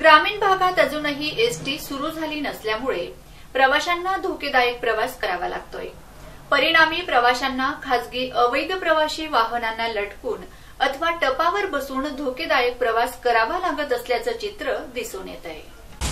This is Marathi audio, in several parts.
ग्रामीण भागात अजूनही एसटी सुरू झाली नसल्यामुळे प्रवाशांना धोकेदायक प्रवास करावा लागतोय। परिणामी प्रवाशांना खासगी अवैध प्रवासी वाहनांना लटकून अथवा टपावर बसून धोकेदायक प्रवास करावा लागत असल्याचं चित्र दिसून येत आहे।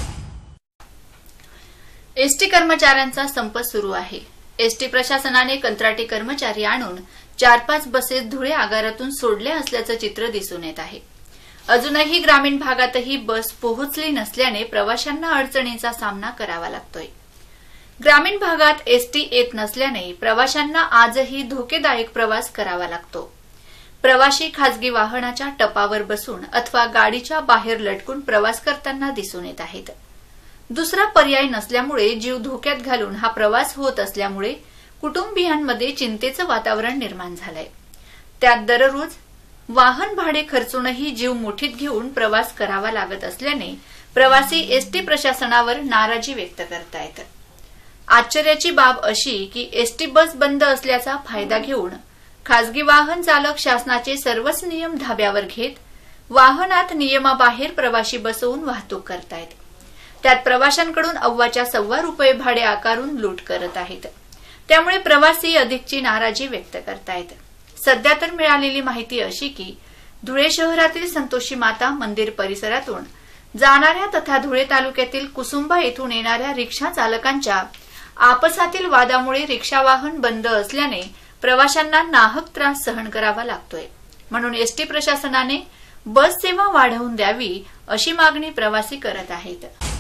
एसटी कर्मचाऱ्यांचा संप सुरू आहे। एसटी प्रशासनाने कंत्राटी कर्मचारी आणून 4-5 बसेस धुळे आगारातून सोडल्या असल्याचं चित्र दिसून येत आहे। अजूनही ग्रामीण भागातही बस पोहोचली नसल्याने प्रवाशांना अडचणींचा सामना करावा लागतोय। ग्रामीण भागात एसटी येत नसल्याने प्रवाशांना आजही धोकेदायक प्रवास करावा लागतो। प्रवासी खासगी वाहनाच्या टपावर बसून अथवा गाडीच्या बाहेर लटकून प्रवास करताना दिसून येत आहेत। दुसरा पर्याय नसल्यामुळे जीव धोक्यात घालून हा प्रवास होत असल्यामुळे कुटुंबियांमध्ये चिंतेचं वातावरण निर्माण झालंय। त्यात दररोज वाहन भाडे खर्चूनही जीव मुठीत घेऊन प्रवास करावा लागत असल्याने प्रवासी एसटी प्रशासनावर नाराजी व्यक्त करतायत। आश्चर्याची बाब अशी की एसटी बस बंद असल्याचा फायदा घेऊन खासगी वाहन चालक शासनाचे सर्वच नियम धाब्यावर घेत वाहनात नियमाबाहेर प्रवासी बसवून वाहतूक करतायत। त्यात प्रवाशांकडून अव्वाच्या ₹1.25 भाडे आकारून लूट करत आहेत। त्यामुळे प्रवासी अधिकची नाराजी व्यक्त करतायत। सध्या तर मिळालेली माहिती अशी की धुळे शहरातील संतोषी माता मंदिर परिसरातून जाणाऱ्या तथा धुळे तालुक्यातील कुसुंबा येथून येणाऱ्या रिक्षा चालकांच्या आपसातील वादामुळे रिक्षा वाहन बंद असल्याने प्रवाशांना नाहक त्रास सहन करावा लागतोय। म्हणून एसटी प्रशासनाने बस सेवा वाढवून द्यावी अशी मागणी प्रवासी करत आहेत।